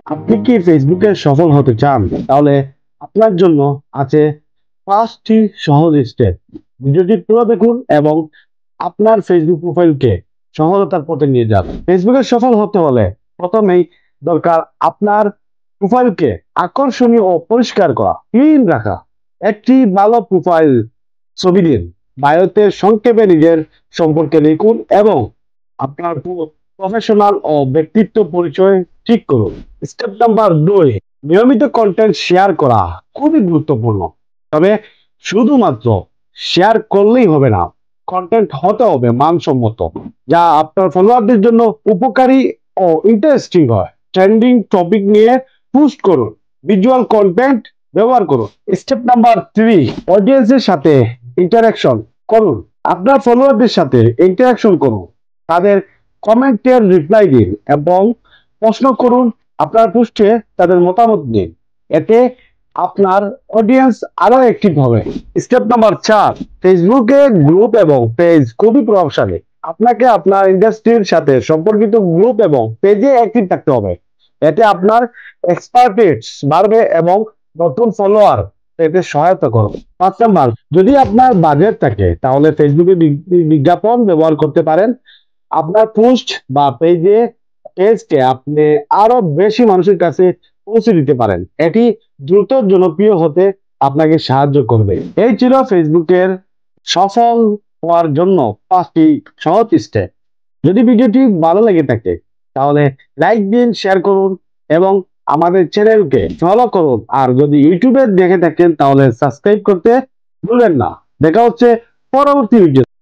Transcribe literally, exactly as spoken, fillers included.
আপনি কি ফেসবুকে সফল হতে চান? তাহলে আপনার জন্য আছে পাঁচটি সহজ স্টেপ। ভিডিওটি পুরো দেখুন এবং আপনার ফেসবুক প্রোফাইলকে সফলতার পথে নিয়ে যান। ফেসবুকে সফল হতে হলে প্রথমেই দরকার আপনার প্রোফাইলকে আকর্ষণীয় ও পরিষ্কার করা, ক্লিন রাখা। একটি ভালো প্রোফাইল ছবি দিন, বায়োতে সংক্ষেপে নিজের সম্পর্কে লিখুন এবং আপনার প্রফেশনাল ও ব্যক্তিত্ব পরিচয় ঠিক করুন। স্টেপ নাম্বার দুই, নিয়মিত কন্টেন্ট শেয়ার করা খুবই গুরুত্বপূর্ণ। তবে শুধুমাত্র শেয়ার করলেই হবে না, কন্টেন্ট হতে হবে মানসম্মত, যা আপনার ফলোয়ারদের জন্য উপকারী ও ইন্টারেস্টিং হয়। ট্রেন্ডিং টপিক নিয়ে পোস্ট করুন, ভিজুয়াল কন্টেন্ট ব্যবহার করুন। স্টেপ নাম্বার থ্রি, অডিয়েন্সের সাথে ইন্টারাকশন করুন। আপনার ফলোয়ারদের সাথে ইন্টারাকশন করুন, তাদের কমেন্টের রিপ্লাই দিন এবং প্রশ্ন করুন। আপনার পোস্টে তাদের মতামত দিন, এতে আপনার অডিয়েন্স আরো অ্যাক্টিভ হবে। স্টেপ নাম্বার চার, ফেসবুকে গ্রুপ এবং পেজ খুবই প্রভাবশালী। আপনাকে আপনার ইন্ডাস্ট্রির সাথে সম্পর্কিত গ্রুপ এবং পেজে অ্যাক্টিভ থাকতে হবে, এতে আপনার এক্সপার্টিস বাড়বে এবং নতুন ফলোয়ার পেতে সহায়তা করবে। পাঁচ নাম্বার, যদি আপনার বাজেট থাকে তাহলে ফেসবুকে বিজ্ঞাপন ব্যবহার করতে পারেন। আপনার পোস্ট বা পেজে পেজকে আপনি আরো বেশি মানুষের কাছে পৌঁছে দিতে পারেন, এটি দ্রুত জনপ্রিয় হতে আপনাকে সাহায্য করবে। এই ছিল ফেসবুকের সফল হওয়ার জন্য পাঁচটি সহজ স্টেপ। যদি ভিডিওটি ভালো লেগে থাকে তাহলে লাইক দিন, শেয়ার করুন এবং আমাদের চ্যানেলকে ফলো করুন। আর যদি ইউটিউবে দেখে থাকেন তাহলে সাবস্ক্রাইব করতে ভুলবেন না। দেখা হচ্ছে পরবর্তী ভিডিও।